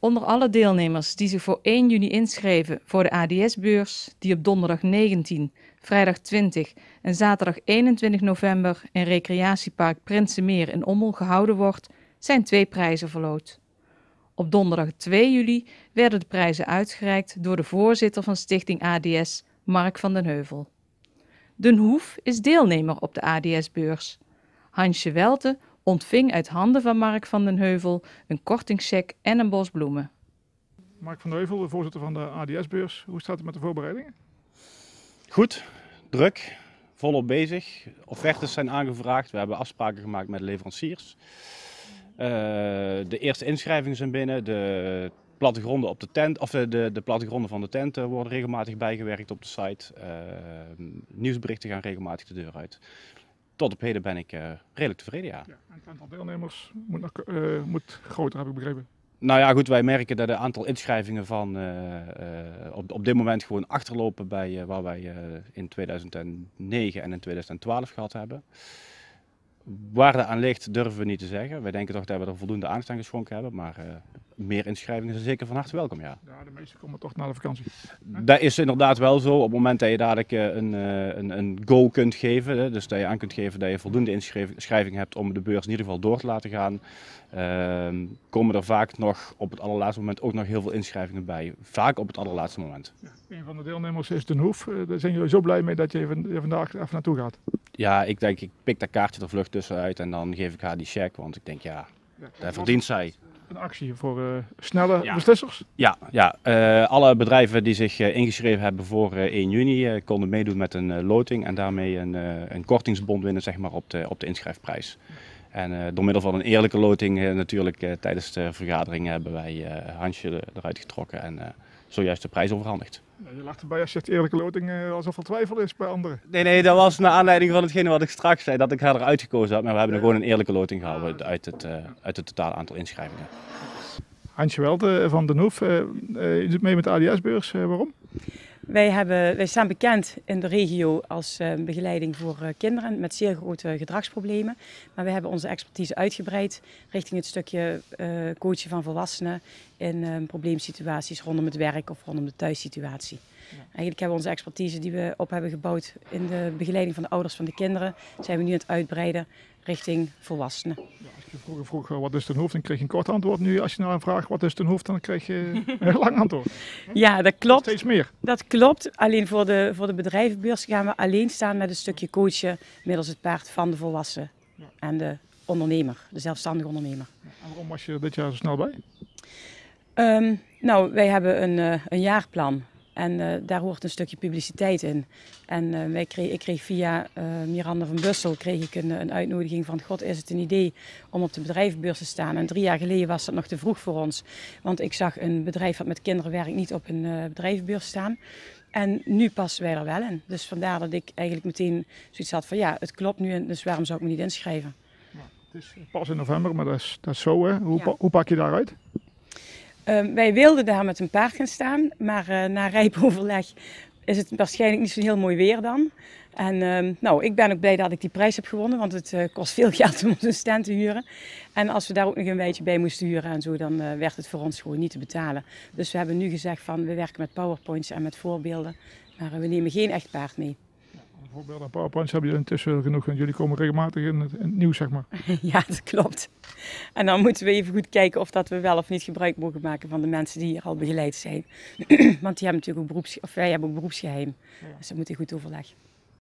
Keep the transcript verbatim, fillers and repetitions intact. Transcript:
Onder alle deelnemers die zich voor één juni inschreven voor de A D S-beurs, die op donderdag negentien, vrijdag twintig en zaterdag eenentwintig november in recreatiepark Prinsenmeer in Ommel gehouden wordt, zijn twee prijzen verloot. Op donderdag twee juli werden de prijzen uitgereikt door de voorzitter van Stichting A D S, Mark van den Heuvel. Den Hoef is deelnemer op de A D S-beurs. Hansje Welte ontving uit handen van Mark van den Heuvel een kortingscheck en een bos bloemen. Mark van den Heuvel, de voorzitter van de A D S-beurs. Hoe staat het met de voorbereidingen? Goed, druk, volop bezig. Offertes zijn aangevraagd. We hebben afspraken gemaakt met leveranciers. Uh, de eerste inschrijvingen zijn binnen. De plattegronden, op de tent, of de, de, de plattegronden van de tent worden regelmatig bijgewerkt op de site. Uh, nieuwsberichten gaan regelmatig de deur uit. Tot op heden ben ik uh, redelijk tevreden, ja. Ja, en het aantal deelnemers moet, nog, uh, moet groter, heb ik begrepen. Nou ja, goed, wij merken dat het aantal inschrijvingen van uh, uh, op, op dit moment gewoon achterlopen bij uh, waar wij uh, in tweeduizend negen en in tweeduizend twaalf gehad hebben. Waar dat aan ligt durven we niet te zeggen. Wij denken toch dat we er voldoende aandacht aan geschonken hebben, maar uh, meer inschrijvingen zijn zeker van harte welkom, ja. Ja, de meesten komen toch na de vakantie. Dat is inderdaad wel zo. Op het moment dat je dadelijk een, een, een go kunt geven, dus dat je aan kunt geven dat je voldoende inschrijving hebt om de beurs in ieder geval door te laten gaan, uh, komen er vaak nog op het allerlaatste moment ook nog heel veel inschrijvingen bij. Vaak op het allerlaatste moment. Ja, een van de deelnemers is Den Hoef. Daar zijn jullie zo blij mee dat je even, vandaag even naartoe gaat? Ja, ik denk ik pik dat kaartje er vlug tussenuit en dan geef ik haar die check, want ik denk ja, ja daar verdient zij. Een actie voor uh, snelle ja. beslissers? Ja, ja. Uh, alle bedrijven die zich uh, ingeschreven hebben voor uh, één juni uh, konden meedoen met een uh, loting en daarmee een, uh, een kortingsbon winnen, zeg maar, op de, op de inschrijfprijs. En uh, door middel van een eerlijke loting uh, natuurlijk uh, tijdens de vergadering hebben wij uh, Hansje eruit getrokken en uh, zojuist de prijs overhandigd. Ja, je lacht erbij als je zegt eerlijke loting uh, alsof er twijfel is bij anderen. Nee, nee, dat was naar aanleiding van hetgene wat ik straks zei, dat ik haar eruit gekozen had. Maar we hebben er gewoon een eerlijke loting gehouden uit het, uh, uit het totale aantal inschrijvingen. Hansje Welte van Den Hoef, uh, uh, je doet mee met de A D S-beurs, uh, waarom? Wij, hebben, wij staan bekend in de regio als uh, begeleiding voor uh, kinderen met zeer grote gedragsproblemen. Maar we hebben onze expertise uitgebreid richting het stukje uh, coachen van volwassenen in uh, probleemsituaties rondom het werk of rondom de thuissituatie. Ja. Eigenlijk hebben we onze expertise die we op hebben gebouwd in de begeleiding van de ouders van de kinderen, zijn we nu aan het uitbreiden richting volwassenen. Ja, als je vroeger vroeg wat is Den Hoef, dan kreeg je een kort antwoord. Nu als je nou vraagt wat is Den Hoef, dan krijg je een heel lang antwoord. Ja, dat klopt. Steeds meer. Dat klopt. Alleen voor de, voor de bedrijvenbeurs gaan we alleen staan met een stukje coachen middels het paard van de volwassen ja. en de ondernemer, de zelfstandige ondernemer. Ja, en waarom was je dit jaar zo snel bij? Um, nou, wij hebben een, uh, een jaarplan. En uh, daar hoort een stukje publiciteit in. En uh, wij kreeg, ik kreeg via uh, Miranda van Bussel kreeg ik een, een uitnodiging van God, is het een idee om op de bedrijvenbeurs te staan. En drie jaar geleden was dat nog te vroeg voor ons. Want ik zag een bedrijf dat met kinderen werkt niet op een uh, bedrijvenbeurs staan. En nu passen wij er wel in. Dus vandaar dat ik eigenlijk meteen zoiets had van ja, het klopt nu, dus waarom zou ik me niet inschrijven? Ja, het is pas in november, maar dat is, dat is zo hè. Hoe, ja. hoe pak je daaruit? Uh, wij wilden daar met een paard gaan staan, maar uh, na rijp overleg is het waarschijnlijk niet zo'n heel mooi weer dan. En uh, nou, ik ben ook blij dat ik die prijs heb gewonnen, want het uh, kost veel geld om een stand te huren. En als we daar ook nog een beetje bij moesten huren en zo, dan uh, werd het voor ons gewoon niet te betalen. Dus we hebben nu gezegd van, we werken met powerpoints en met voorbeelden, maar uh, we nemen geen echt paard mee. Voorbeelden en powerpoints hebben jullie intussen genoeg en jullie komen regelmatig in het, in het nieuws, zeg maar. Ja, dat klopt. En dan moeten we even goed kijken of dat we wel of niet gebruik mogen maken van de mensen die hier al begeleid zijn. Want die hebben natuurlijk ook beroeps, of wij hebben ook beroepsgeheim. Ja. Dus dat moet je goed overleggen.